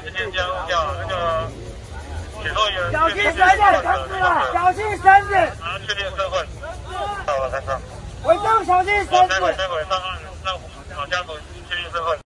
直接加入掉那个写作员。 小心绳子，绳子了，小心绳子。 确定身份。到了，看到。 伟忠，小心绳子。 待会上岸，让家属确定身份。